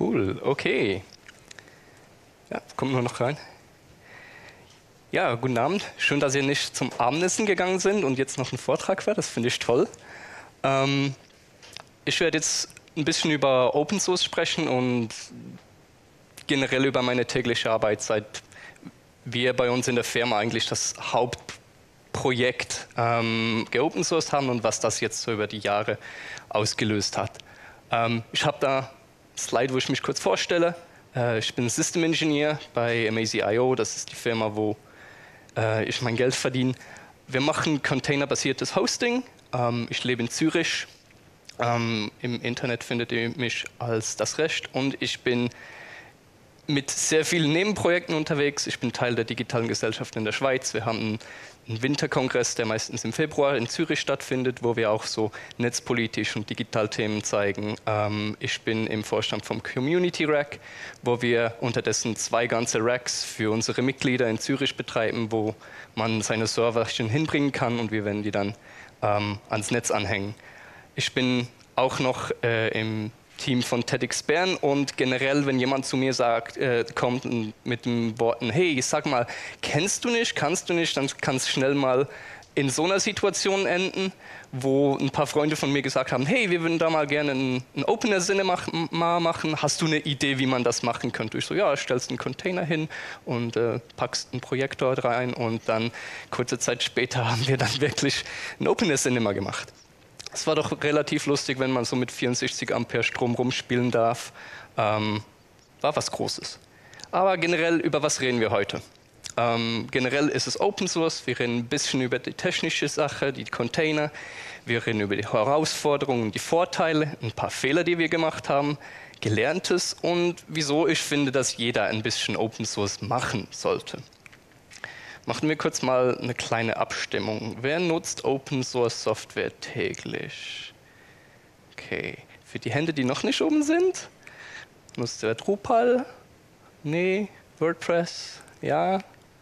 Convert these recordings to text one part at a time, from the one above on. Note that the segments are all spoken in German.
Cool, okay. Ja, kommt nur noch rein. Ja, guten Abend. Schön, dass ihr nicht zum Abendessen gegangen sind und jetzt noch ein Vortrag war. Das finde ich toll. Ich werde jetzt ein bisschen über Open Source sprechen und generell über meine tägliche Arbeit, seit wir bei uns in der Firma eigentlich das Hauptprojekt geopen sourced haben und was das jetzt so über die Jahre ausgelöst hat. Ich habe da ein Slide, wo ich mich kurz vorstelle. Ich bin System Engineer bei Amazy.io, das ist die Firma, wo ich mein Geld verdiene. Wir machen containerbasiertes Hosting. Ich lebe in Zürich. Im Internet findet ihr mich als Das Recht und ich bin mit sehr vielen Nebenprojekten unterwegs. Ich bin Teil der digitalen Gesellschaft in der Schweiz. Wir haben einen Winterkongress, der meistens im Februar in Zürich stattfindet, wo wir auch so netzpolitisch und Digitalthemen zeigen. Ich bin im Vorstand vom Community Rack, wo wir unterdessen 2 ganze Racks für unsere Mitglieder in Zürich betreiben, wo man seine Serverchen hinbringen kann und wir werden die dann ans Netz anhängen. Ich bin auch noch im Team von TEDx Bern und generell, wenn jemand zu mir kommt mit den Worten, hey, sag mal, kennst du nicht, kannst du nicht, dann kann es schnell mal in so einer Situation enden, wo ein paar Freunde von mir gesagt haben, hey, wir würden da mal gerne ein Open Air Cinema machen, hast du eine Idee, wie man das machen könnte? Ich so, ja, stellst einen Container hin und packst einen Projektor rein und dann kurze Zeit später haben wir dann wirklich ein Open Air Cinema gemacht. Es war doch relativ lustig, wenn man so mit 64 Ampere Strom rumspielen darf. War was Großes. Aber generell, über was reden wir heute? Generell ist es Open Source. Wir reden ein bisschen über die technische Sache, die Container. Wir reden über die Herausforderungen, die Vorteile, ein paar Fehler, die wir gemacht haben, Gelerntes und wieso ich finde, dass jeder ein bisschen Open Source machen sollte. Machen wir kurz mal eine kleine Abstimmung. Wer nutzt Open Source Software täglich? Okay. Für die Hände, die noch nicht oben sind? Nutzt wer Drupal? Nee. WordPress? Ja.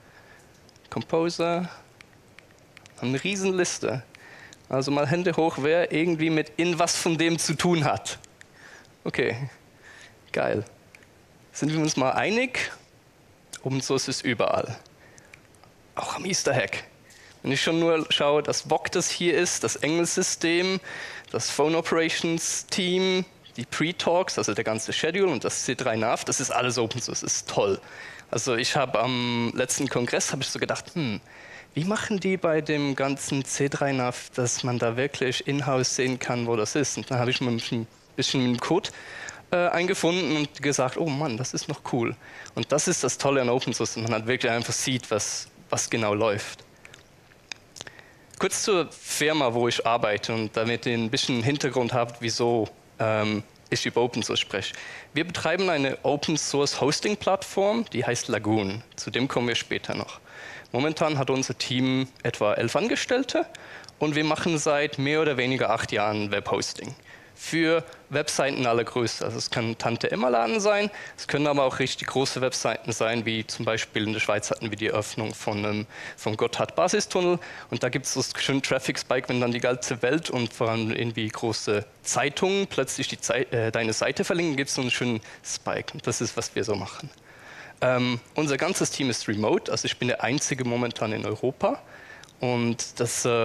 Composer? Eine Riesenliste. Also mal Hände hoch, wer irgendwie mit was von dem zu tun hat. Okay. Geil. Sind wir uns mal einig? Open Source ist überall. Auch am Easter Hack. Wenn ich schon nur schaue, dass VOC das hier ist, das Engel-System, das Phone Operations Team, die Pre-Talks, also der ganze Schedule und das C3NAV, das ist alles Open Source, das ist toll. Also ich habe am letzten Kongress so gedacht, wie machen die bei dem ganzen C3NAV, dass man da wirklich in-house sehen kann, wo das ist? Und dann habe ich mir ein bisschen mit dem Code eingefunden und gesagt, oh Mann, das ist noch cool. Und das ist das Tolle an Open Source, und man halt wirklich einfach sieht, was genau läuft. Kurz zur Firma, wo ich arbeite und damit ihr ein bisschen Hintergrund habt, wieso ich über Open Source spreche. Wir betreiben eine Open Source Hosting Plattform, die heißt Lagoon. Zu dem kommen wir später noch. Momentan hat unser Team etwa 11 Angestellte und wir machen seit mehr oder weniger 8 Jahren Webhosting. Für Webseiten aller Größe. Also es kann Tante-Emma-Laden sein, es können aber auch richtig große Webseiten sein, wie zum Beispiel in der Schweiz hatten wir die Eröffnung vom Gotthard-Basistunnel und da gibt es so einen schönen Traffic-Spike, wenn dann die ganze Welt und vor allem irgendwie große Zeitungen plötzlich deine Seite verlinken, gibt es so einen schönen Spike und das ist, was wir so machen. Unser ganzes Team ist remote, also ich bin der Einzige momentan in Europa und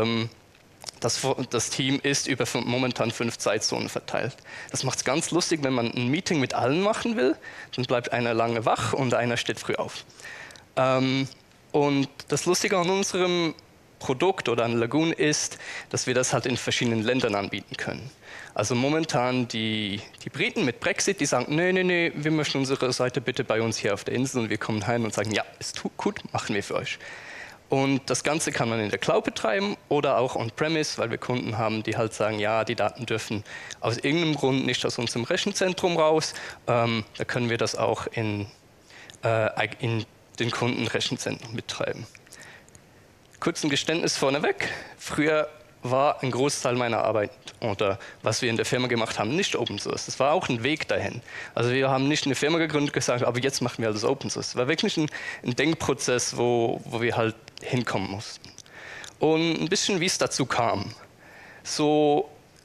das Team ist über momentan 5 Zeitzonen verteilt. Das macht es ganz lustig, wenn man ein Meeting mit allen machen will, dann bleibt einer lange wach und einer steht früh auf. Und das Lustige an unserem Produkt oder an Lagoon ist, dass wir das halt in verschiedenen Ländern anbieten können. Also momentan die Briten mit Brexit, die sagen, nee, wir möchten unsere Seite bitte bei uns hier auf der Insel und wir kommen heim und sagen, ja, ist gut, machen wir für euch. Und das Ganze kann man in der Cloud betreiben oder auch on-premise, weil wir Kunden haben, die halt sagen, ja, die Daten dürfen aus irgendeinem Grund nicht aus unserem Rechenzentrum raus. Da können wir das auch in den Kundenrechenzentren betreiben. Kurz ein Geständnis vorneweg. Früher war ein Großteil meiner Arbeit oder was wir in der Firma gemacht haben, nicht Open Source. Das war auch ein Weg dahin. Also wir haben nicht eine Firma gegründet und gesagt, aber jetzt machen wir alles Open Source. Es war wirklich ein Denkprozess, wo wir halt hinkommen mussten. Und ein bisschen, wie es dazu kam. So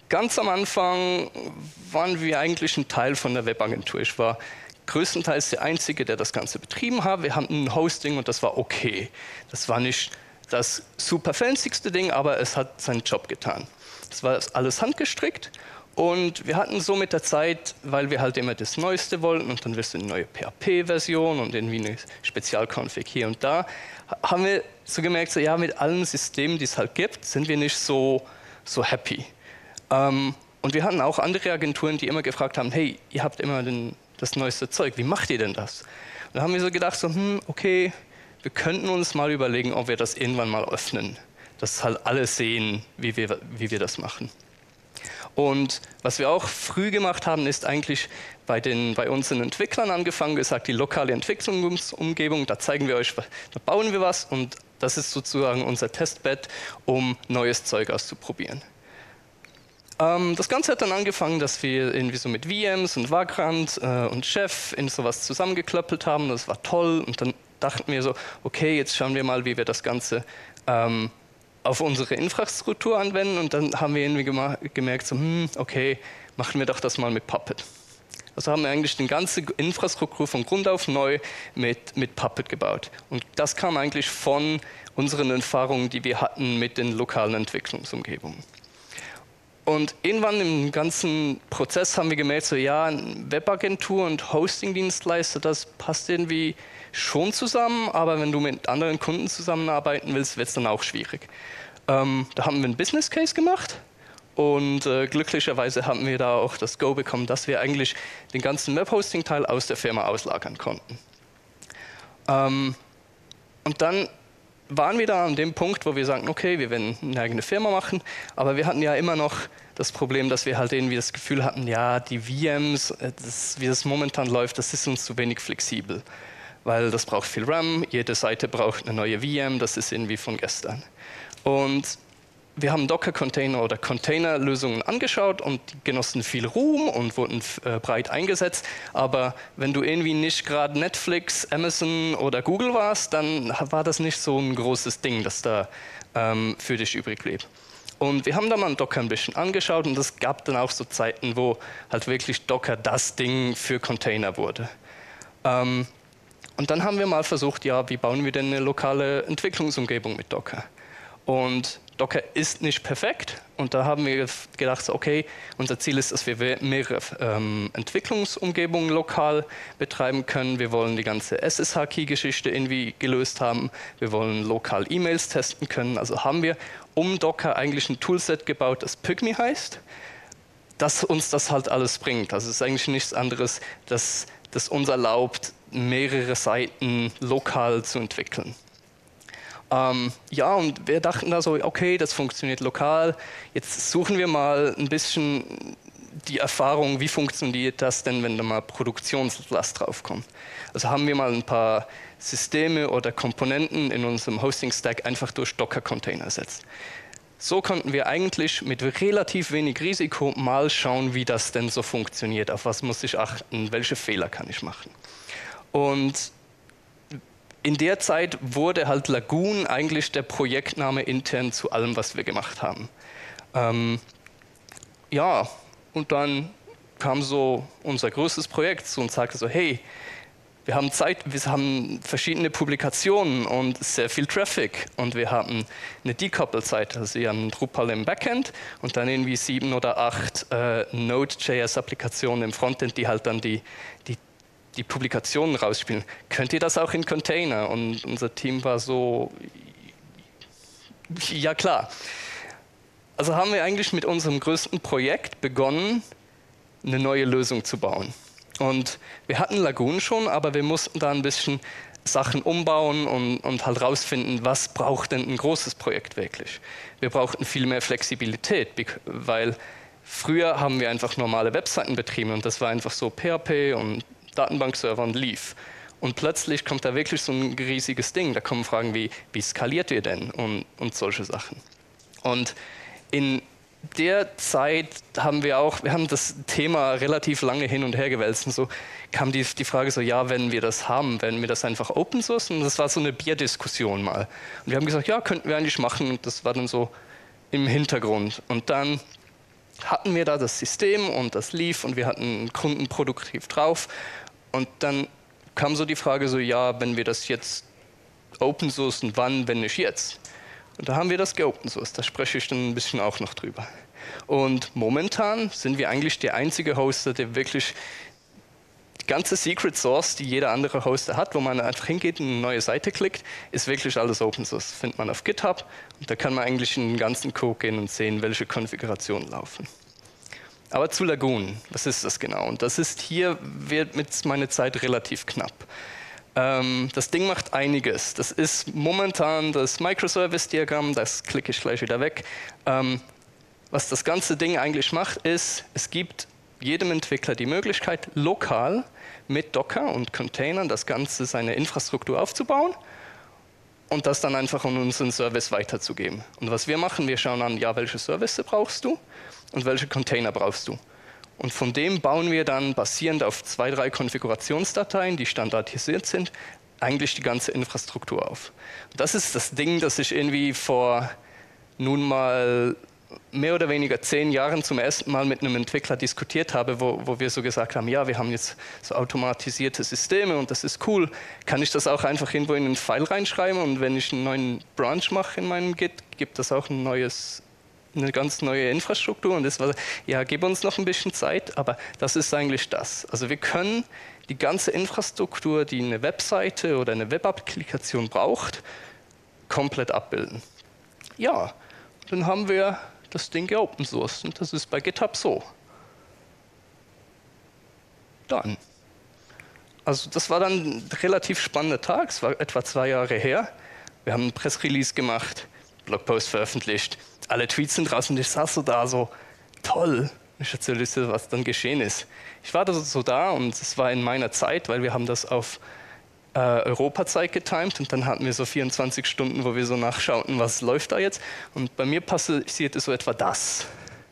Ganz am Anfang waren wir eigentlich ein Teil von der Webagentur. Ich war größtenteils der Einzige, der das Ganze betrieben hat. Wir hatten ein Hosting und das war okay. Das war nicht das super fancyste Ding, aber es hat seinen Job getan. Das war alles handgestrickt und wir hatten so mit der Zeit, weil wir halt immer das Neueste wollten und dann willst du eine neue PHP-Version und irgendwie eine Spezialconfig hier und da, haben wir so gemerkt, so, ja, mit allen Systemen, die es halt gibt, sind wir nicht so happy. Und wir hatten auch andere Agenturen, die immer gefragt haben, hey, ihr habt immer das neueste Zeug, wie macht ihr denn das? Und da haben wir so gedacht, so, okay, wir könnten uns mal überlegen, ob wir das irgendwann mal öffnen, dass halt alle sehen, wie wir das machen. Und was wir auch früh gemacht haben, ist eigentlich bei unseren Entwicklern angefangen, gesagt, die lokale Entwicklungsumgebung, da zeigen wir euch, da bauen wir was und das ist sozusagen unser Testbed, um neues Zeug auszuprobieren. Das Ganze hat dann angefangen, dass wir irgendwie so mit VMs und Vagrant und Chef in sowas zusammengeklöppelt haben. Das war toll und dann dachten wir so, okay, jetzt schauen wir mal, wie wir das Ganze auf unsere Infrastruktur anwenden und dann haben wir irgendwie gemerkt, so, okay, machen wir doch das mal mit Puppet. Also haben wir eigentlich die ganze Infrastruktur von Grund auf neu mit Puppet gebaut. Und das kam eigentlich von unseren Erfahrungen, die wir hatten mit den lokalen Entwicklungsumgebungen. Und irgendwann im ganzen Prozess haben wir gemerkt, so ja, Webagentur und Hosting-Dienstleister, das passt irgendwie schon zusammen, aber wenn du mit anderen Kunden zusammenarbeiten willst, wird es dann auch schwierig. Da haben wir einen Business Case gemacht und glücklicherweise haben wir da auch das Go bekommen, dass wir eigentlich den ganzen Webhosting-Teil aus der Firma auslagern konnten. Und dann waren wir da an dem Punkt, wo wir sagten, okay, wir werden eine eigene Firma machen, aber wir hatten ja immer noch das Problem, dass wir halt irgendwie das Gefühl hatten, ja, die VMs, wie das momentan läuft, das ist uns zu wenig flexibel, weil das braucht viel RAM, jede Seite braucht eine neue VM, das ist irgendwie von gestern. Und wir haben Docker-Container oder Container-Lösungen angeschaut und die genossen viel Ruhm und wurden breit eingesetzt. Aber wenn du irgendwie nicht gerade Netflix, Amazon oder Google warst, dann war das nicht so ein großes Ding, das da für dich übrig blieb. Und wir haben da mal Docker ein bisschen angeschaut und es gab dann auch so Zeiten, wo halt wirklich Docker das Ding für Container wurde. Und dann haben wir mal versucht, ja, wie bauen wir denn eine lokale Entwicklungsumgebung mit Docker? Und Docker ist nicht perfekt und da haben wir gedacht, okay, unser Ziel ist, dass wir mehrere Entwicklungsumgebungen lokal betreiben können. Wir wollen die ganze SSH-Key-Geschichte irgendwie gelöst haben. Wir wollen lokal E-Mails testen können. Also haben wir um Docker eigentlich ein Toolset gebaut, das Pygmy heißt, das uns das halt alles bringt. Also es ist eigentlich nichts anderes, das uns erlaubt, mehrere Seiten lokal zu entwickeln. Ja, und wir dachten da so, okay, das funktioniert lokal. Jetzt suchen wir mal ein bisschen die Erfahrung, wie funktioniert das denn, wenn da mal Produktionslast draufkommt. Also haben wir mal ein paar Systeme oder Komponenten in unserem Hosting-Stack einfach durch Docker-Container ersetzt. So konnten wir eigentlich mit relativ wenig Risiko mal schauen, wie das denn so funktioniert, auf was muss ich achten, welche Fehler kann ich machen. Und in der Zeit wurde halt Lagoon eigentlich der Projektname intern zu allem, was wir gemacht haben. Ja, und dann kam so unser größtes Projekt zu und sagte so, hey, wir haben verschiedene Publikationen und sehr viel Traffic und wir haben eine Decouple-Seite, also wir haben Drupal im Backend und dann irgendwie 7 oder 8 Node.js-Applikationen im Frontend, die halt dann die Publikationen rausspielen. Könnt ihr das auch in Container? Und unser Team war so, ja klar. Also haben wir eigentlich mit unserem größten Projekt begonnen, eine neue Lösung zu bauen. Und wir hatten Lagoon schon, aber wir mussten da ein bisschen Sachen umbauen und halt rausfinden, was braucht denn ein großes Projekt wirklich. Wir brauchten viel mehr Flexibilität, weil früher haben wir einfach normale Webseiten betrieben und das war einfach so PHP und Datenbankserver und lief. Und plötzlich kommt da wirklich so ein riesiges Ding. Da kommen Fragen wie skaliert ihr denn und solche Sachen. Und in der Zeit haben wir haben das Thema relativ lange hin und her gewälzt. Und so kam die Frage so, ja, wenn wir das haben, werden wir das einfach open sourcen? Und das war so eine Bierdiskussion mal. Und wir haben gesagt, ja, könnten wir eigentlich machen. Und das war dann so im Hintergrund. Und dann hatten wir da das System und das lief und wir hatten Kunden produktiv drauf. Und dann kam so die Frage so, ja, wenn wir das jetzt open sourcen, wann, wenn nicht jetzt? Und da haben wir das geopen sourced, da spreche ich dann ein bisschen auch noch drüber. Und momentan sind wir eigentlich der einzige Hoster, der wirklich die ganze Secret Source, die jeder andere Hoster hat, wo man einfach hingeht und eine neue Seite klickt, ist wirklich alles Open Source. Das findet man auf GitHub und da kann man eigentlich in den ganzen Code gehen und sehen, welche Konfigurationen laufen. Aber zu Lagoon, was ist das genau? Und das ist hier, wird mit meiner Zeit relativ knapp. Das Ding macht einiges. Das ist momentan das Microservice-Diagramm, das klicke ich gleich wieder weg. Was das ganze Ding eigentlich macht, ist, es gibt jedem Entwickler die Möglichkeit, lokal mit Docker und Containern das Ganze, seine Infrastruktur aufzubauen und das dann einfach an unseren Service weiterzugeben. Und was wir machen, wir schauen an, ja, welche Services brauchst du und welche Container brauchst du. Und von dem bauen wir dann basierend auf 2, 3 Konfigurationsdateien, die standardisiert sind, eigentlich die ganze Infrastruktur auf. Und das ist das Ding, das ich irgendwie vor nun mal mehr oder weniger 10 Jahren zum ersten Mal mit einem Entwickler diskutiert habe, wo wir so gesagt haben, ja, wir haben jetzt so automatisierte Systeme und das ist cool. Kann ich das auch einfach irgendwo in einen File reinschreiben und wenn ich einen neuen Branch mache in meinem Git, gibt das auch eine ganz neue Infrastruktur und das war, ja, gib uns noch ein bisschen Zeit, aber das ist eigentlich das. Also wir können die ganze Infrastruktur, die eine Webseite oder eine Web-Applikation braucht, komplett abbilden. Ja, dann haben wir das Ding geopen sourced und das ist bei GitHub so. Dann. Also das war dann ein relativ spannender Tag, es war etwa 2 Jahre her. Wir haben einen Pressrelease gemacht, Blogpost veröffentlicht, alle Tweets sind draußen und ich saß so da so, toll. Ich erzähle dir, was dann geschehen ist. Ich war da so da und es war in meiner Zeit, weil wir haben das auf Europazeit getimed und dann hatten wir so 24 Stunden, wo wir so nachschauten, was läuft da jetzt. Und bei mir passierte so etwa das.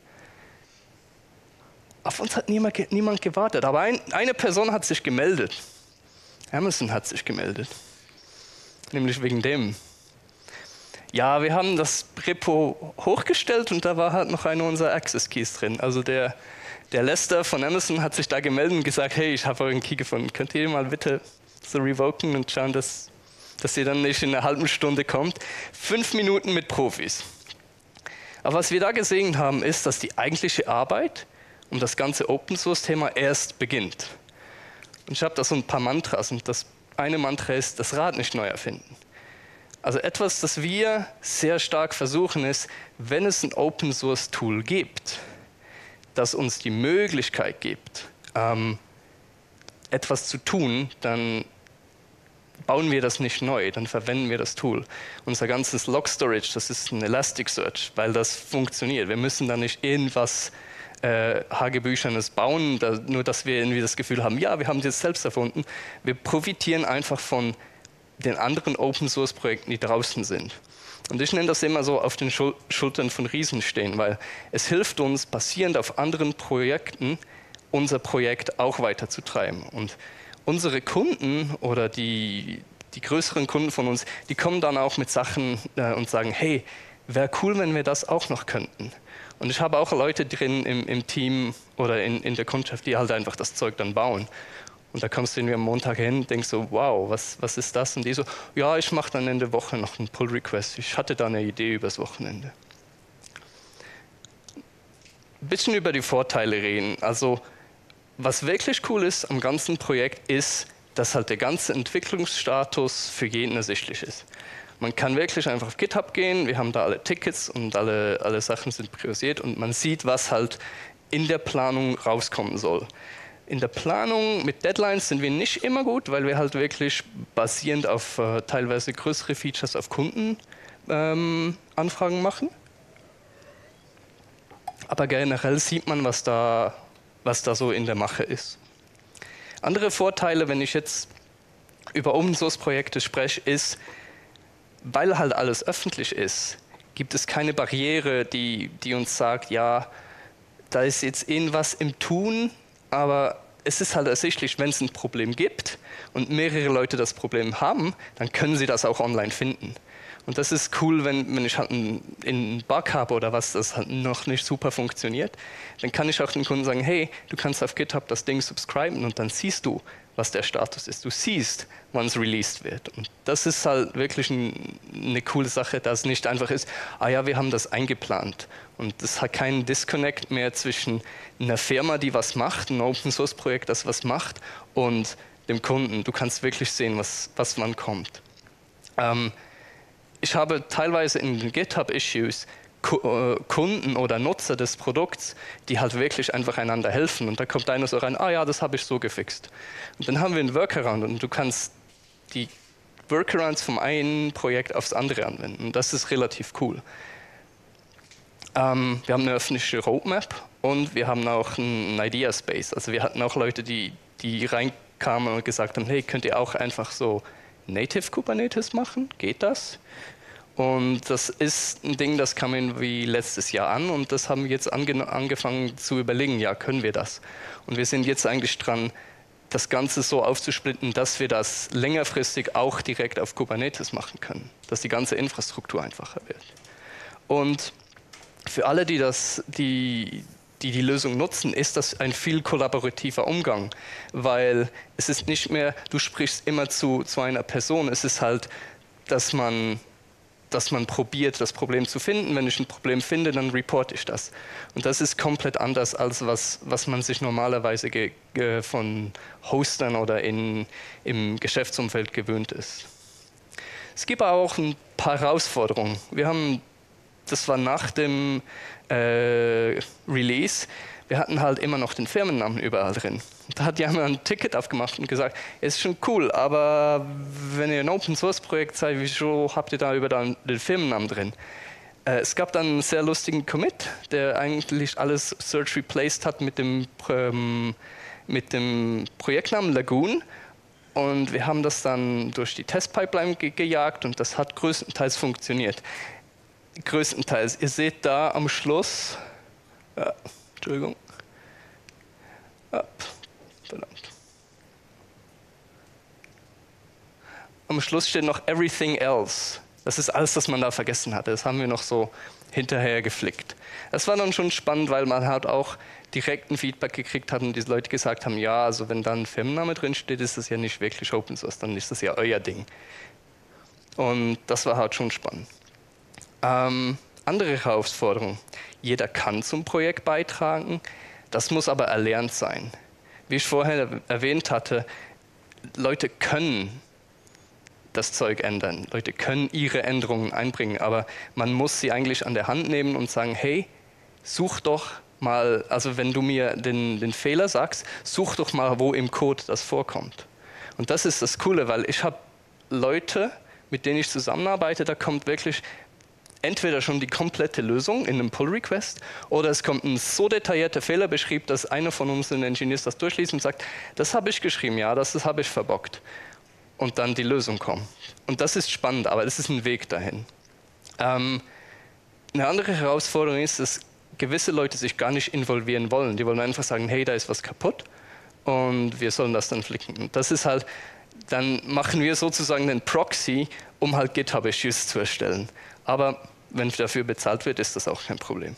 Auf uns hat niemand gewartet, aber eine Person hat sich gemeldet. Amazon hat sich gemeldet. Nämlich wegen dem. Ja, wir haben das Repo hochgestellt und da war halt noch einer unserer Access Keys drin. Also der Lester von Amazon hat sich da gemeldet und gesagt, hey, ich habe euren Key gefunden, könnt ihr mal bitte so revoken und schauen, dass ihr dann nicht in einer halben Stunde kommt. 5 Minuten mit Profis. Aber was wir da gesehen haben, ist, dass die eigentliche Arbeit um das ganze Open-Source-Thema erst beginnt. Und ich habe da so ein paar Mantras und das eine Mantra ist, das Rad nicht neu erfinden. Also etwas, das wir sehr stark versuchen, ist, wenn es ein Open-Source-Tool gibt, das uns die Möglichkeit gibt, etwas zu tun, dann bauen wir das nicht neu, dann verwenden wir das Tool. Unser ganzes Log-Storage, das ist ein Elasticsearch, weil das funktioniert. Wir müssen da nicht irgendwas Hagebüchernes bauen, nur dass wir irgendwie das Gefühl haben, ja, wir haben es jetzt selbst erfunden. Wir profitieren einfach von den anderen Open-Source-Projekten, die draußen sind. Und ich nenne das immer so auf den Schultern von Riesen stehen, weil es hilft uns, basierend auf anderen Projekten, unser Projekt auch weiterzutreiben. Und unsere Kunden oder die größeren Kunden von uns, die kommen dann auch mit Sachen und sagen, hey, wäre cool, wenn wir das auch noch könnten. Und ich habe auch Leute drin im Team oder in der Kundschaft, die halt einfach das Zeug dann bauen. Und da kommst du irgendwie am Montag hin und denkst so, wow, was ist das? Und die so, ja, ich mache dann in der Woche noch einen Pull-Request. Ich hatte da eine Idee übers Wochenende. Ein bisschen über die Vorteile reden. Also, was wirklich cool ist am ganzen Projekt ist, dass halt der ganze Entwicklungsstatus für jeden ersichtlich ist. Man kann wirklich einfach auf GitHub gehen, wir haben da alle Tickets und alle Sachen sind priorisiert und man sieht, was halt in der Planung rauskommen soll. In der Planung mit Deadlines sind wir nicht immer gut, weil wir halt wirklich basierend auf teilweise größere Features auf Kundenanfragen machen. Aber generell sieht man, was da so in der Mache ist. Andere Vorteile, wenn ich jetzt über Open-Source-Projekte spreche, ist, weil halt alles öffentlich ist, gibt es keine Barriere, die uns sagt, ja, da ist jetzt irgendwas im Tun, aber es ist halt ersichtlich, wenn es ein Problem gibt und mehrere Leute das Problem haben, dann können sie das auch online finden. Und das ist cool, wenn ich halt einen Bug habe oder was, das halt noch nicht super funktioniert, dann kann ich auch den Kunden sagen, hey, du kannst auf GitHub das Ding subscriben und dann siehst du, was der Status ist. Du siehst, wann es released wird. Und das ist halt wirklich eine coole Sache, dass es nicht einfach ist, ah ja, wir haben das eingeplant. Und es hat keinen Disconnect mehr zwischen einer Firma, die was macht, ein Open-Source-Projekt, das was macht, und dem Kunden. Du kannst wirklich sehen, was wann kommt. Ich habe teilweise in den GitHub-Issues Kunden oder Nutzer des Produkts, die halt wirklich einfach einander helfen. Und da kommt einer so rein, ah ja, das habe ich so gefixt. Und dann haben wir einen Workaround und du kannst die Workarounds vom einen Projekt aufs andere anwenden. Und das ist relativ cool. Wir haben eine öffentliche Roadmap und wir haben auch einen Idea Space. Also wir hatten auch Leute, die reinkamen und gesagt haben, hey, könnt ihr auch einfach so Native Kubernetes machen? Geht das? Und das ist ein Ding, das kam irgendwie letztes Jahr an und das haben wir jetzt angefangen zu überlegen, ja, können wir das? Und wir sind jetzt eigentlich dran, das Ganze so aufzusplitten, dass wir das längerfristig auch direkt auf Kubernetes machen können, dass die ganze Infrastruktur einfacher wird. Und für alle, die die Lösung nutzen, ist das ein viel kollaborativer Umgang, weil es ist nicht mehr, du sprichst immer zu einer Person, es ist halt, dass man probiert, das Problem zu finden. Wenn ich ein Problem finde, dann reporte ich das. Und das ist komplett anders, als was man sich normalerweise von Hostern oder im Geschäftsumfeld gewöhnt ist. Es gibt auch ein paar Herausforderungen. Das war nach dem Release, wir hatten halt immer noch den Firmennamen überall drin. Da hat jemand ein Ticket aufgemacht und gesagt, es ist schon cool, aber wenn ihr ein Open-Source-Projekt seid, wieso habt ihr da überall den Firmennamen drin? Es gab dann einen sehr lustigen Commit, der eigentlich alles Search replaced hat mit dem Projektnamen Lagoon. Und wir haben das dann durch die Testpipeline gejagt und das hat größtenteils funktioniert. Größtenteils. Ihr seht da am Schluss, Entschuldigung, verdammt. Am Schluss steht noch Everything Else. Das ist alles, was man da vergessen hatte. Das haben wir noch so hinterher geflickt. Das war dann schon spannend, weil man halt auch direkten Feedback gekriegt hat und diese Leute gesagt haben, ja, also wenn da ein Firmenname drin steht, ist das ja nicht wirklich Open Source, dann ist das ja euer Ding. Und das war halt schon spannend. Andere Herausforderung. Jeder kann zum Projekt beitragen, das muss aber erlernt sein. Wie ich vorher erwähnt hatte, Leute können das Zeug ändern, Leute können ihre Änderungen einbringen, aber man muss sie eigentlich an der Hand nehmen und sagen, hey, such doch mal, also wenn du mir den Fehler sagst, such doch mal, wo im Code das vorkommt. Und das ist das Coole, weil ich habe Leute, mit denen ich zusammenarbeite, da kommt wirklich entweder schon die komplette Lösung in einem Pull-Request oder es kommt ein so detaillierter Fehlerbeschrieb, dass einer von unseren Engineers das durchliest und sagt, das habe ich geschrieben, ja, das habe ich verbockt. Und dann die Lösung kommt. Und das ist spannend, aber es ist ein Weg dahin. Eine andere Herausforderung ist, dass gewisse Leute sich gar nicht involvieren wollen. Die wollen einfach sagen, hey, da ist was kaputt und wir sollen das dann flicken. Und das ist halt, dann machen wir sozusagen einen Proxy, um halt GitHub-Issues zu erstellen. Aber wenn dafür bezahlt wird, ist das auch kein Problem.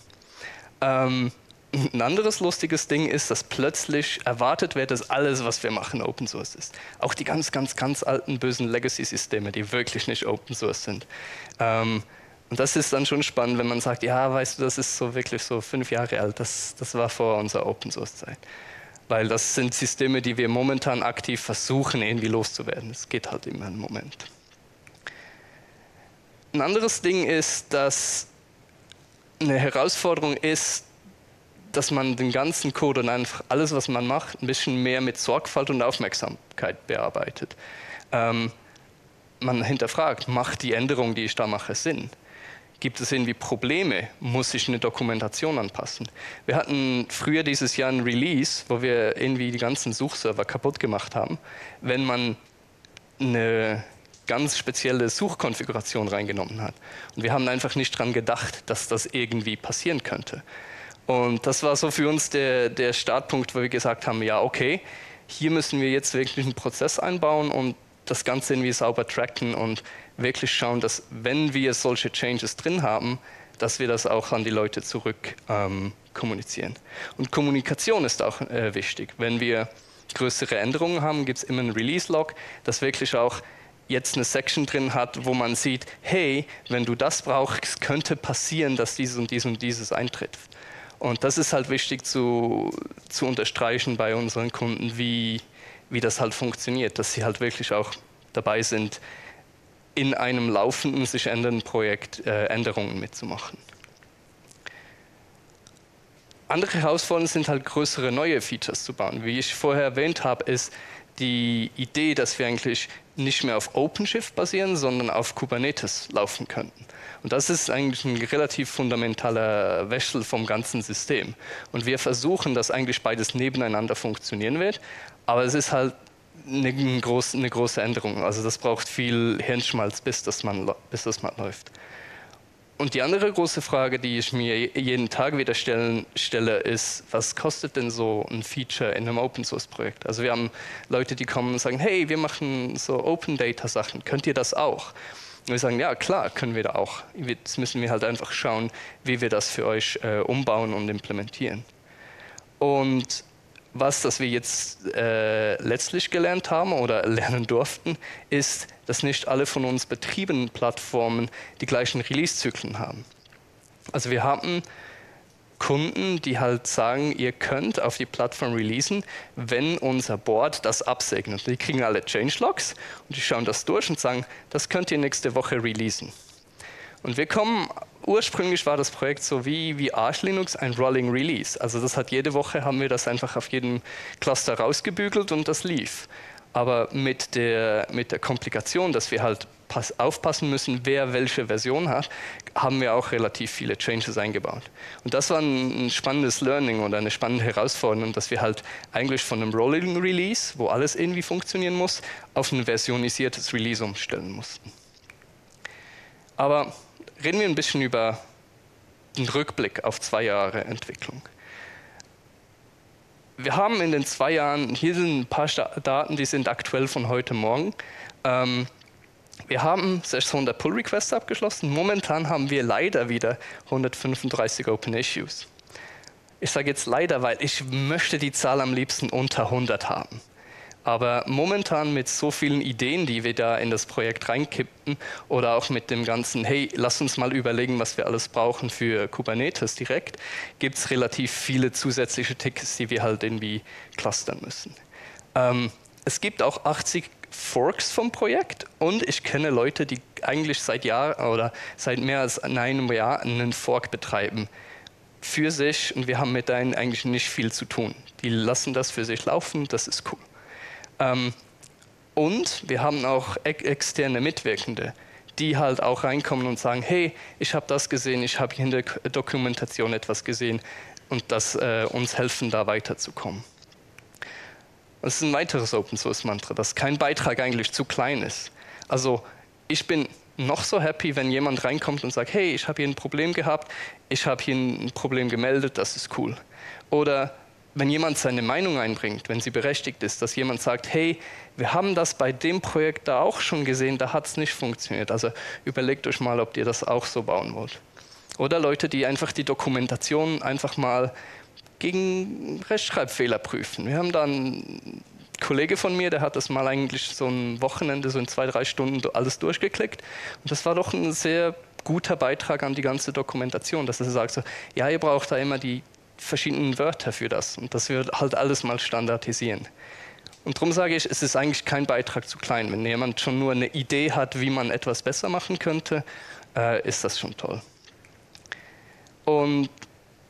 Ein anderes lustiges Ding ist, dass plötzlich erwartet wird, dass alles, was wir machen, Open Source ist. Auch die ganz, ganz, ganz alten, bösen Legacy-Systeme, die wirklich nicht Open Source sind. Und das ist dann schon spannend, wenn man sagt, ja, weißt du, das ist so wirklich so 5 Jahre alt, das war vor unserer Open Source-Zeit. Weil das sind Systeme, die wir momentan aktiv versuchen, irgendwie loszuwerden. Es geht halt immer einen Moment. Ein anderes Ding ist, dass eine Herausforderung ist, dass man den ganzen Code und einfach alles, was man macht, ein bisschen mehr mit Sorgfalt und Aufmerksamkeit bearbeitet. Man hinterfragt, macht die Änderung, die ich da mache, Sinn? Gibt es irgendwie Probleme? Muss ich eine Dokumentation anpassen? Wir hatten früher dieses Jahr ein Release, wo wir irgendwie die ganzen Suchserver kaputt gemacht haben, wenn man eine ganz spezielle Suchkonfiguration reingenommen hat. Und wir haben einfach nicht dran gedacht, dass das irgendwie passieren könnte. Und das war so für uns der Startpunkt, wo wir gesagt haben, ja, okay, hier müssen wir jetzt wirklich einen Prozess einbauen und das Ganze irgendwie sauber tracken und wirklich schauen, dass wenn wir solche Changes drin haben, dass wir das auch an die Leute zurück kommunizieren. Und Kommunikation ist auch wichtig. Wenn wir größere Änderungen haben, gibt es immer einen Release-Log, das wirklich auch jetzt eine Section drin hat, wo man sieht, hey, wenn du das brauchst, könnte passieren, dass dieses und dieses und dieses eintritt. Und das ist halt wichtig zu unterstreichen bei unseren Kunden, wie das halt funktioniert, dass sie halt wirklich auch dabei sind, in einem laufenden, sich ändernden Projekt Änderungen mitzumachen. Andere Herausforderungen sind halt größere neue Features zu bauen. Wie ich vorher erwähnt habe, ist die Idee, dass wir eigentlich nicht mehr auf OpenShift basieren, sondern auf Kubernetes laufen könnten. Und das ist eigentlich ein relativ fundamentaler Wechsel vom ganzen System. Und wir versuchen, dass eigentlich beides nebeneinander funktionieren wird, aber es ist halt eine große Änderung. Also das braucht viel Hirnschmalz, bis das mal läuft. Und die andere große Frage, die ich mir jeden Tag wieder stelle, ist, was kostet denn so ein Feature in einem Open-Source-Projekt? Also wir haben Leute, die kommen und sagen, hey, wir machen so Open-Data-Sachen, könnt ihr das auch? Und wir sagen, ja klar, können wir da auch. Jetzt müssen wir halt einfach schauen, wie wir das für euch umbauen und implementieren. Und was wir jetzt letztlich gelernt haben oder lernen durften, ist, dass nicht alle von uns betriebenen Plattformen die gleichen Release-Zyklen haben. Also wir haben Kunden, die halt sagen, ihr könnt auf die Plattform releasen, wenn unser Board das absegnet. Die kriegen alle Changelogs und die schauen das durch und sagen, das könnt ihr nächste Woche releasen. Und ursprünglich war das Projekt so wie Arch Linux ein Rolling Release. Also das hat jede Woche, haben wir das einfach auf jedem Cluster rausgebügelt und das lief. Aber mit der Komplikation, dass wir halt aufpassen müssen, wer welche Version hat, haben wir auch relativ viele Changes eingebaut. Und das war ein spannendes Learning oder eine spannende Herausforderung, dass wir halt eigentlich von einem Rolling Release, wo alles irgendwie funktionieren muss, auf ein versionisiertes Release umstellen mussten. Aber reden wir ein bisschen über den Rückblick auf 2 Jahre Entwicklung. Wir haben in den 2 Jahren, hier sind ein paar Daten, die sind aktuell von heute Morgen. Wir haben 600 Pull-Requests abgeschlossen. Momentan haben wir leider wieder 135 Open Issues. Ich sage jetzt leider, weil ich möchte die Zahl am liebsten unter 100 haben. Aber momentan mit so vielen Ideen, die wir da in das Projekt reinkippen oder auch mit dem ganzen, hey, lass uns mal überlegen, was wir alles brauchen für Kubernetes direkt, gibt es relativ viele zusätzliche Tickets, die wir halt irgendwie clustern müssen. Es gibt auch 80 Forks vom Projekt und ich kenne Leute, die eigentlich seit Jahren oder seit mehr als einem Jahr einen Fork betreiben für sich und wir haben mit denen eigentlich nicht viel zu tun. Die lassen das für sich laufen, das ist cool. Und wir haben auch externe Mitwirkende, die halt auch reinkommen und sagen, hey, ich habe das gesehen, ich habe hier in der Dokumentation etwas gesehen und das uns helfen, da weiterzukommen. Das ist ein weiteres Open-Source-Mantra, dass kein Beitrag eigentlich zu klein ist. Also ich bin noch so happy, wenn jemand reinkommt und sagt, hey, ich habe hier ein Problem gehabt, ich habe hier ein Problem gemeldet, das ist cool. Oder wenn jemand seine Meinung einbringt, wenn sie berechtigt ist, dass jemand sagt, hey, wir haben das bei dem Projekt da auch schon gesehen, da hat es nicht funktioniert. Also überlegt euch mal, ob ihr das auch so bauen wollt. Oder Leute, die einfach die Dokumentation einfach mal gegen Rechtschreibfehler prüfen. Wir haben da einen Kollege von mir, der hat das mal eigentlich so ein Wochenende, so in 2, 3 Stunden alles durchgeklickt. Und das war doch ein sehr guter Beitrag an die ganze Dokumentation, dass er sagt so, ja, ihr braucht da immer die verschiedenen Wörter für das und das wird halt alles mal standardisieren. Und darum sage ich, es ist eigentlich kein Beitrag zu klein. Wenn jemand schon nur eine Idee hat, wie man etwas besser machen könnte, ist das schon toll. Und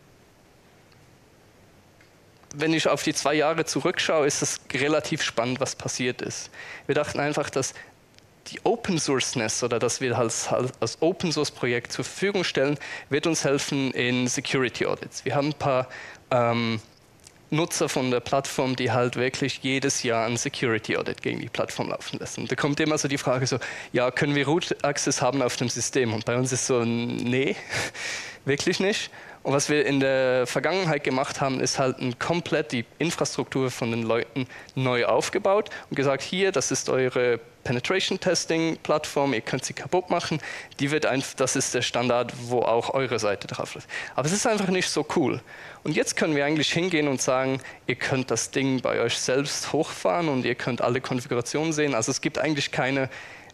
wenn ich auf die 2 Jahre zurückschaue, ist es relativ spannend, was passiert ist. Wir dachten einfach, dass die Open-Source-Ness oder dass wir als Open-Source-Projekt zur Verfügung stellen, wird uns helfen in Security-Audits. Wir haben ein paar Nutzer von der Plattform, die halt wirklich jedes Jahr ein Security-Audit gegen die Plattform laufen lassen. Da kommt immer so die Frage so, ja, können wir Root-Access haben auf dem System? Und bei uns ist so, nee, wirklich nicht. Und was wir in der Vergangenheit gemacht haben, ist halt komplett die Infrastruktur von den Leuten neu aufgebaut und gesagt, hier, das ist eure Penetration-Testing-Plattform, ihr könnt sie kaputt machen, das ist der Standard, wo auch eure Seite drauf ist. Aber es ist einfach nicht so cool. Und jetzt können wir eigentlich hingehen und sagen, ihr könnt das Ding bei euch selbst hochfahren und ihr könnt alle Konfigurationen sehen. Also es gibt eigentlich keine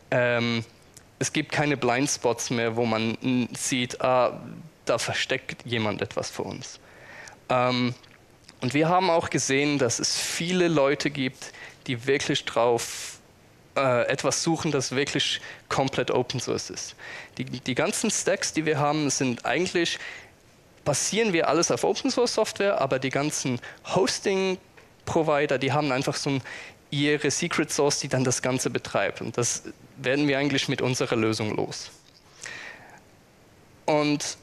Blindspots mehr, wo man sieht, da versteckt jemand etwas vor uns. Und wir haben auch gesehen, dass es viele Leute gibt, die wirklich drauf etwas suchen, das wirklich komplett Open Source ist. Die ganzen Stacks, die wir haben, sind eigentlich, basieren wir alles auf Open Source Software, aber die ganzen Hosting-Provider, die haben einfach so ihre Secret Source, die dann das Ganze betreibt. Und das werden wir eigentlich mit unserer Lösung los. Und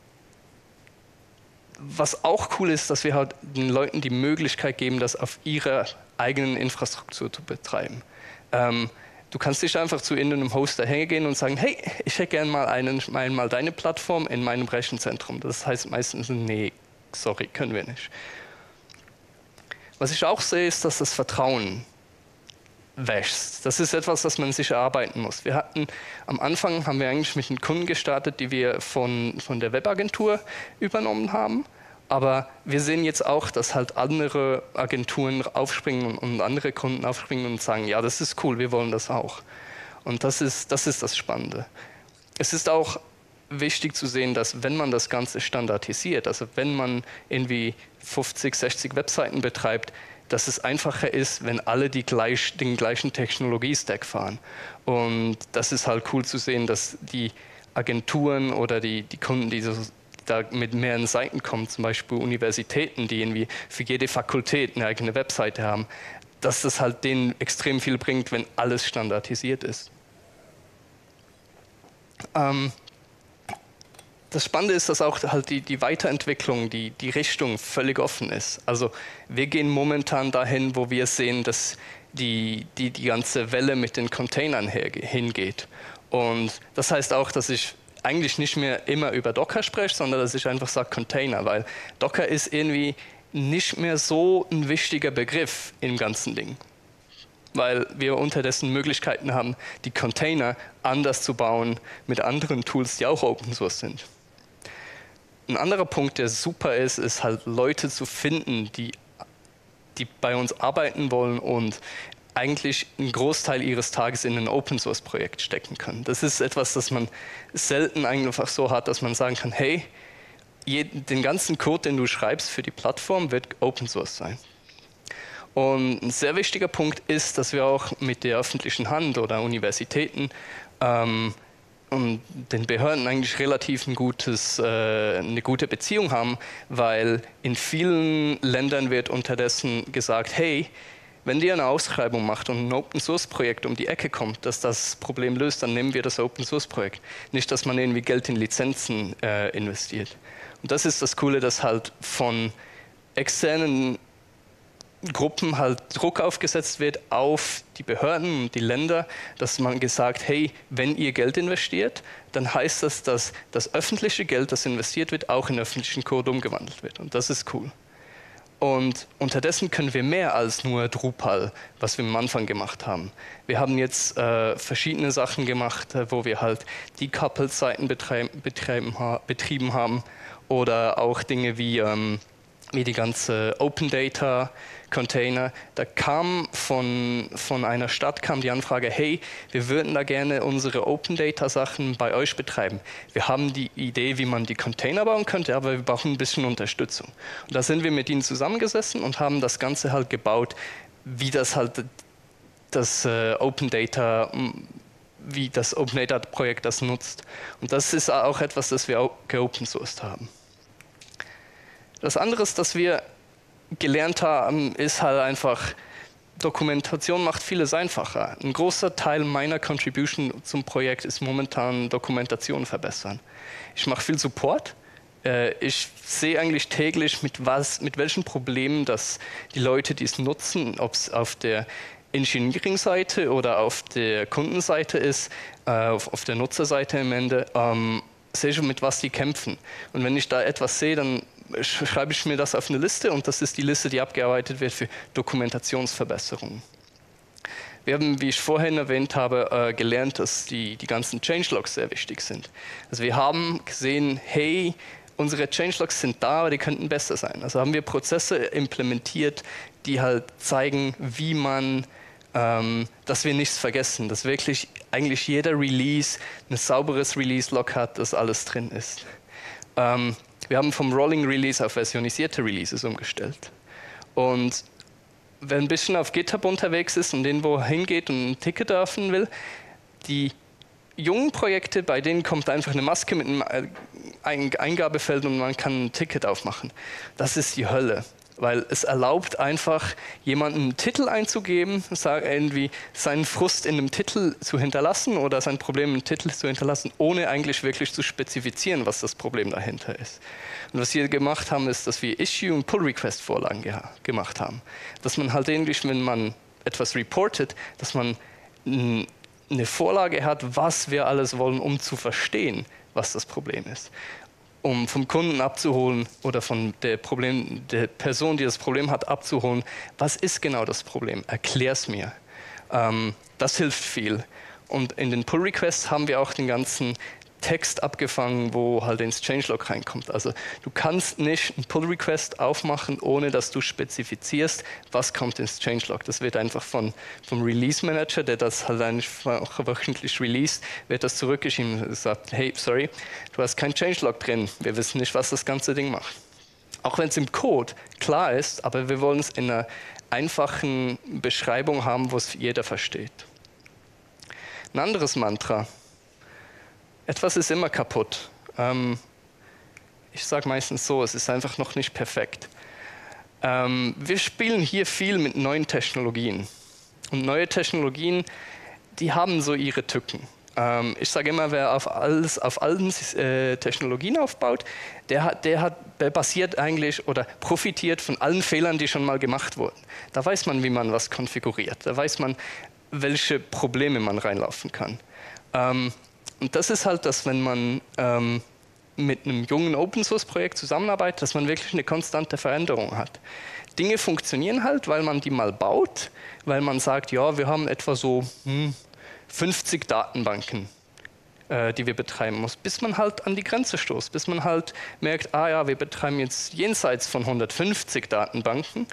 was auch cool ist, dass wir halt den Leuten die Möglichkeit geben, das auf ihrer eigenen Infrastruktur zu betreiben. Du kannst dich einfach zu irgendeinem Hoster hingehen und sagen, hey, ich hätte gerne mal deine Plattform in meinem Rechenzentrum. Das heißt meistens, nee, sorry, können wir nicht. Was ich auch sehe, ist, dass das Vertrauen wächst. Das ist etwas, das man sich erarbeiten muss. Am Anfang haben wir eigentlich mit den Kunden gestartet, die wir von der Webagentur übernommen haben. Aber wir sehen jetzt auch, dass halt andere Agenturen aufspringen und andere Kunden aufspringen und sagen, ja, das ist cool, wir wollen das auch. Und das ist das Spannende. Es ist auch wichtig zu sehen, dass wenn man das Ganze standardisiert, also wenn man irgendwie 50, 60 Webseiten betreibt, dass es einfacher ist, wenn alle den gleichen Technologie-Stack fahren. Und das ist halt cool zu sehen, dass die Agenturen oder die Kunden, die da mit mehreren Seiten kommen, zum Beispiel Universitäten, die irgendwie für jede Fakultät eine eigene Webseite haben, dass das halt denen extrem viel bringt, wenn alles standardisiert ist. Das Spannende ist, dass auch halt die Weiterentwicklung, die Richtung völlig offen ist. Also wir gehen momentan dahin, wo wir sehen, dass die ganze Welle mit den Containern hingeht. Und das heißt auch, dass ich eigentlich nicht mehr immer über Docker spreche, sondern dass ich einfach sage Container, weil Docker ist irgendwie nicht mehr so ein wichtiger Begriff im ganzen Ding. Weil wir unterdessen Möglichkeiten haben, die Container anders zu bauen mit anderen Tools, die auch Open Source sind. Ein anderer Punkt, der super ist, ist halt Leute zu finden, die bei uns arbeiten wollen und eigentlich einen Großteil ihres Tages in ein Open-Source-Projekt stecken können. Das ist etwas, das man selten einfach so hat, dass man sagen kann, hey, den ganzen Code, den du schreibst für die Plattform, wird Open-Source sein. Und ein sehr wichtiger Punkt ist, dass wir auch mit der öffentlichen Hand oder Universitäten und den Behörden eigentlich relativ eine gute Beziehung haben, weil in vielen Ländern wird unterdessen gesagt, hey, wenn ihr eine Ausschreibung macht und ein Open-Source-Projekt um die Ecke kommt, das das Problem löst, dann nehmen wir das Open-Source-Projekt. Nicht, dass man irgendwie Geld in Lizenzen investiert. Und das ist das Coole, dass halt von externen Gruppen halt Druck aufgesetzt wird auf die Behörden und die Länder, dass man gesagt, hey, wenn ihr Geld investiert, dann heißt das, dass das öffentliche Geld, das investiert wird, auch in öffentlichen Code umgewandelt wird. Und das ist cool. Und unterdessen können wir mehr als nur Drupal, was wir am Anfang gemacht haben. Wir haben jetzt verschiedene Sachen gemacht, wo wir halt Decoupled-Seiten betrieben haben oder auch Dinge wie die ganze Open Data Container. Da kam von einer Stadt die Anfrage, hey, wir würden da gerne unsere Open Data Sachen bei euch betreiben. Wir haben die Idee, wie man die Container bauen könnte, aber wir brauchen ein bisschen Unterstützung. Und da sind wir mit ihnen zusammengesessen und haben das Ganze halt gebaut, wie das halt das Open Data, wie das Open Data Projekt das nutzt. Und das ist auch etwas, das wir auch geopen sourced haben. Das andere, das wir gelernt haben, ist halt einfach, Dokumentation macht vieles einfacher. Ein großer Teil meiner Contribution zum Projekt ist momentan Dokumentation verbessern. Ich mache viel Support. Ich sehe eigentlich täglich, mit welchen Problemen das die Leute, die es nutzen, ob es auf der Engineering-Seite oder auf der Kundenseite ist, auf der Nutzerseite am Ende, sehe schon, mit was die kämpfen. Und wenn ich da etwas sehe, dann schreibe ich mir das auf eine Liste und das ist die Liste, die abgearbeitet wird für Dokumentationsverbesserungen. Wir haben, wie ich vorhin erwähnt habe, gelernt, dass die ganzen Changelogs sehr wichtig sind. Also wir haben gesehen, hey, unsere Changelogs sind da, aber die könnten besser sein. Also haben wir Prozesse implementiert, die halt zeigen, wie man, dass wir nichts vergessen, dass wirklich eigentlich jeder Release ein sauberes Release-Log hat, dass alles drin ist. Wir haben vom Rolling Release auf versionisierte Releases umgestellt. Und wer ein bisschen auf GitHub unterwegs ist und irgendwo hingeht und ein Ticket öffnen will, die jungen Projekte, bei denen kommt einfach eine Maske mit einem Eingabefeld und man kann ein Ticket aufmachen. Das ist die Hölle, weil es erlaubt einfach, jemanden einen Titel einzugeben, irgendwie seinen Frust in einem Titel zu hinterlassen oder sein Problem im Titel zu hinterlassen, ohne eigentlich wirklich zu spezifizieren, was das Problem dahinter ist. Und was wir gemacht haben, ist, dass wir Issue- und Pull-Request-Vorlagen gemacht haben. Dass man halt ähnlich, wenn man etwas reportet, dass man eine Vorlage hat, was wir alles wollen, um zu verstehen, was das Problem ist. Um vom Kunden abzuholen oder von der Person, die das Problem hat, abzuholen, was ist genau das Problem? Erklär's mir. Das hilft viel. Und in den Pull-Requests haben wir auch den ganzen Text abgefangen, wo halt ins Changelog reinkommt. Also du kannst nicht einen Pull-Request aufmachen, ohne dass du spezifizierst, was kommt ins Changelog. Das wird einfach vom Release-Manager, der das halt eigentlich auch wöchentlich released, wird das zurückgeschrieben und sagt, hey, sorry, du hast kein Changelog drin, wir wissen nicht, was das ganze Ding macht. Auch wenn es im Code klar ist, aber wir wollen es in einer einfachen Beschreibung haben, wo es jeder versteht. Ein anderes Mantra. Etwas ist immer kaputt. Ich sage meistens so, es ist einfach noch nicht perfekt. Wir spielen hier viel mit neuen Technologien. Und neue Technologien, die haben so ihre Tücken. Ich sage immer, wer auf allen Technologien aufbaut, der basiert eigentlich oder profitiert von allen Fehlern, die schon mal gemacht wurden. Da weiß man, wie man was konfiguriert. Da weiß man, welche Probleme man reinlaufen kann. Und das ist halt, dass wenn man mit einem jungen Open-Source-Projekt zusammenarbeitet, dass man wirklich eine konstante Veränderung hat. Dinge funktionieren halt, weil man die mal baut, weil man sagt, ja, wir haben etwa so 50 Datenbanken, die wir betreiben muss, bis man halt an die Grenze stoßt, bis man halt merkt, ah ja, wir betreiben jetzt jenseits von 150 Datenbanken.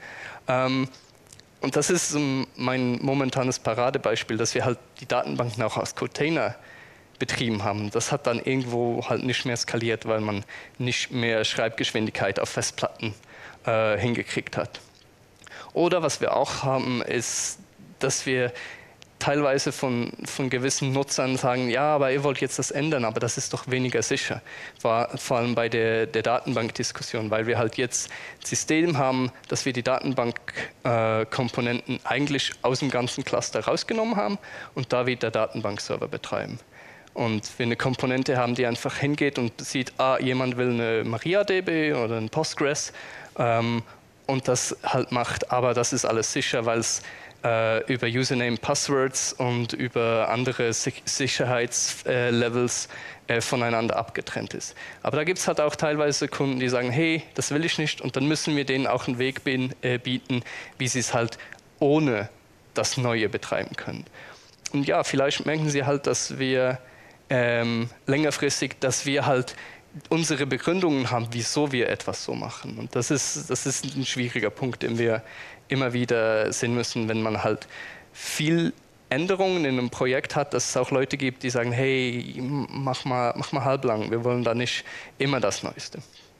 Und das ist mein momentanes Paradebeispiel, dass wir halt die Datenbanken auch als Container betrieben haben. Das hat dann irgendwo halt nicht mehr skaliert, weil man nicht mehr Schreibgeschwindigkeit auf Festplatten hingekriegt hat. Oder was wir auch haben, ist, dass wir teilweise von gewissen Nutzern sagen, ja, aber ihr wollt jetzt das ändern, aber das ist doch weniger sicher. Vor allem bei der Datenbankdiskussion, weil wir halt jetzt ein System haben, dass wir die Datenbankkomponenten eigentlich aus dem ganzen Cluster rausgenommen haben und da wieder Datenbankserver betreiben. Und wir eine Komponente haben, die einfach hingeht und sieht, ah, jemand will eine MariaDB oder ein Postgres und das halt macht, aber das ist alles sicher, weil es über Username, Passwords und über andere Sicherheitslevels voneinander abgetrennt ist. Aber da gibt es halt auch teilweise Kunden, die sagen, hey, das will ich nicht und dann müssen wir denen auch einen Weg bieten, wie sie es halt ohne das Neue betreiben können. Und ja, vielleicht merken sie halt, dass wir längerfristig, dass wir halt unsere Begründungen haben, wieso wir etwas so machen. Und das ist ein schwieriger Punkt, den wir immer wieder sehen müssen, wenn man halt viel Änderungen in einem Projekt hat, dass es auch Leute gibt, die sagen, hey, mach mal halblang, wir wollen da nicht immer das Neueste.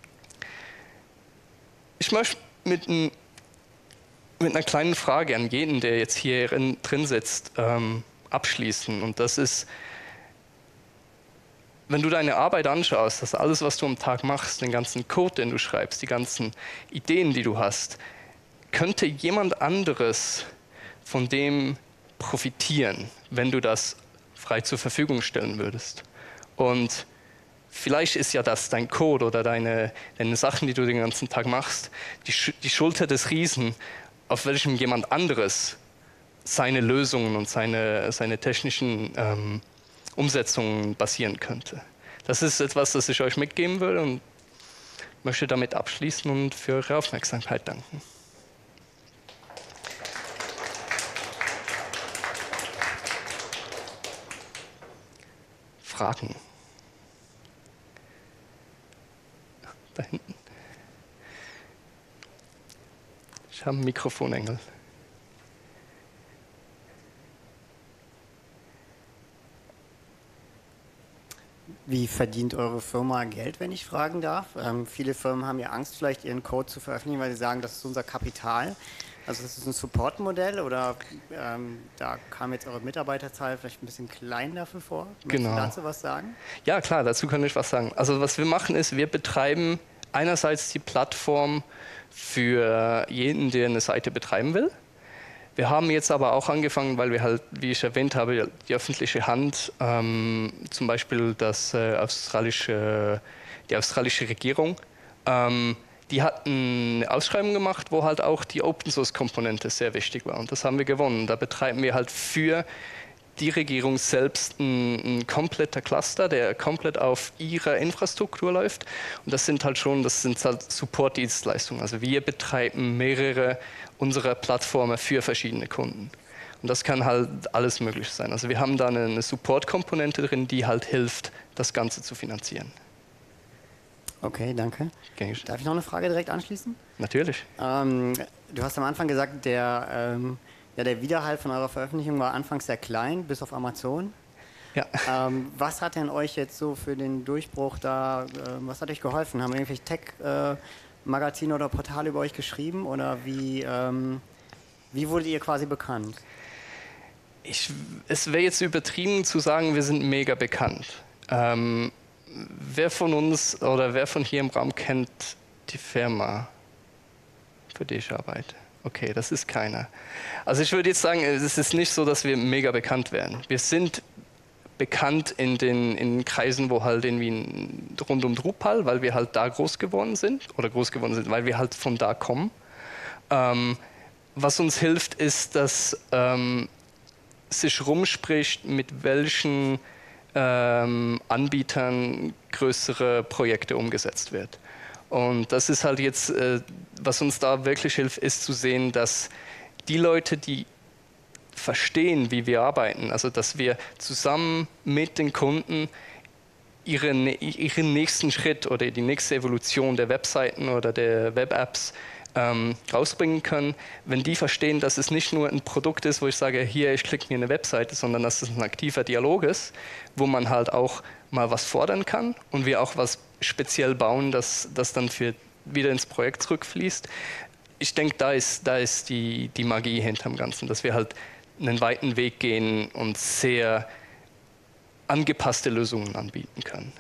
Ich möchte mit einer kleinen Frage an jeden, der jetzt hier drin sitzt, abschließen. Und das ist, wenn du deine Arbeit anschaust, das alles, was du am Tag machst, den ganzen Code, den du schreibst, die ganzen Ideen, die du hast, könnte jemand anderes von dem profitieren, wenn du das frei zur Verfügung stellen würdest. Und vielleicht ist ja das dein Code oder deine Sachen, die du den ganzen Tag machst, die Schulter des Riesen, auf welchem jemand anderes seine Lösungen und seine technischen Umsetzungen basieren könnte. Das ist etwas, das ich euch mitgeben will und möchte damit abschließen und für eure Aufmerksamkeit danken. Fragen? Da hinten. Ich habe ein Mikrofon, Engel. Wie verdient eure Firma Geld, wenn ich fragen darf? Viele Firmen haben ja Angst, vielleicht ihren Code zu veröffentlichen, weil sie sagen, das ist unser Kapital. Also ist es ein Support-Modell oder da kam jetzt eure Mitarbeiterzahl vielleicht ein bisschen klein dafür vor? Möchtest du dazu was sagen? Ja, klar, dazu kann ich was sagen. Also was wir machen ist, wir betreiben einerseits die Plattform für jeden, der eine Seite betreiben will. Wir haben jetzt aber auch angefangen, weil wir halt, wie ich erwähnt habe, die öffentliche Hand, zum Beispiel die australische Regierung, die hat eine Ausschreibung gemacht, wo halt auch die Open-Source-Komponente sehr wichtig war. Und das haben wir gewonnen. Da betreiben wir halt für die Regierung selbst ein kompletter Cluster, der komplett auf ihrer Infrastruktur läuft. Und das sind halt Support-Dienstleistungen. Also wir betreiben mehrere unserer Plattformen für verschiedene Kunden. Und das kann halt alles möglich sein. Also wir haben da eine Support-Komponente drin, die halt hilft, das Ganze zu finanzieren. Okay, danke. Darf ich noch eine Frage direkt anschließen? Natürlich. Du hast am Anfang gesagt, der Widerhall von eurer Veröffentlichung war anfangs sehr klein, bis auf Amazon. Ja. Was hat denn euch jetzt so für den Durchbruch da, was hat euch geholfen? Haben irgendwelche Tech-Magazine oder Portale über euch geschrieben oder wie wurdet ihr quasi bekannt? Es wäre jetzt übertrieben zu sagen, wir sind mega bekannt. Wer von uns oder wer von hier im Raum kennt die Firma, für die ich arbeite? Okay, das ist keiner. Also ich würde jetzt sagen, es ist nicht so, dass wir mega bekannt werden. Wir sind bekannt in den Kreisen, wo halt irgendwie rund um Drupal, weil wir halt da groß geworden sind, weil wir halt von da kommen. Was uns hilft, ist, dass sich rumspricht, mit welchen Anbietern größere Projekte umgesetzt wird. Und das ist halt jetzt, was uns da wirklich hilft, ist zu sehen, dass die Leute, die verstehen, wie wir arbeiten, also dass wir zusammen mit den Kunden ihren nächsten Schritt oder die nächste Evolution der Webseiten oder der Web-Apps rausbringen können, wenn die verstehen, dass es nicht nur ein Produkt ist, wo ich sage, hier, ich klicke mir eine Webseite, sondern dass es ein aktiver Dialog ist, wo man halt auch mal was fordern kann und wir auch was speziell bauen, das dann wieder ins Projekt zurückfließt. Ich denke, da ist die Magie hinterm Ganzen, dass wir halt einen weiten Weg gehen und sehr angepasste Lösungen anbieten können.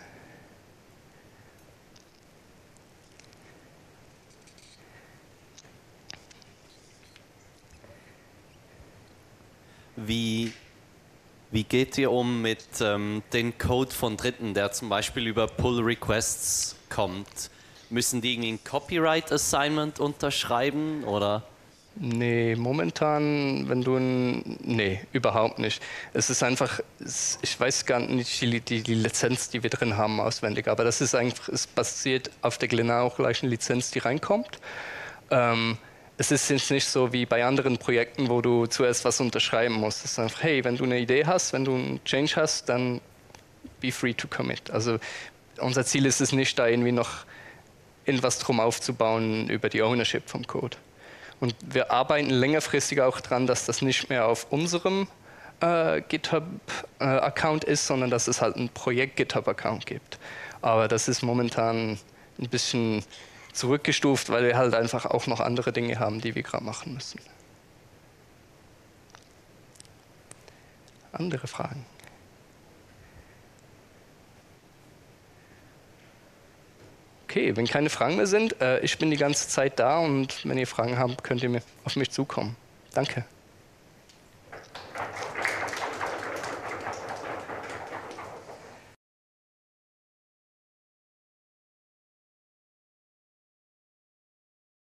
Wie geht ihr um mit dem Code von Dritten, der zum Beispiel über Pull-Requests kommt? Müssen die irgendwie ein Copyright-Assignment unterschreiben, oder? Nee, momentan, nee, überhaupt nicht. Es ist einfach, ich weiß gar nicht die Lizenz, die wir drin haben, auswendig, aber das ist einfach, es basiert auf der genau gleichen Lizenz, die reinkommt. Es ist jetzt nicht so wie bei anderen Projekten, wo du zuerst was unterschreiben musst. Es ist einfach, hey, wenn du eine Idee hast, wenn du einen Change hast, dann be free to commit. Also unser Ziel ist es nicht, da irgendwie noch etwas drum aufzubauen über die Ownership vom Code. Und wir arbeiten längerfristig auch daran, dass das nicht mehr auf unserem GitHub-Account ist, sondern dass es halt ein Projekt-GitHub-Account gibt. Aber das ist momentan ein bisschen zurückgestuft, weil wir halt einfach auch noch andere Dinge haben, die wir gerade machen müssen. Andere Fragen? Okay, wenn keine Fragen mehr sind, ich bin die ganze Zeit da und wenn ihr Fragen habt, könnt ihr auf mich zukommen. Danke.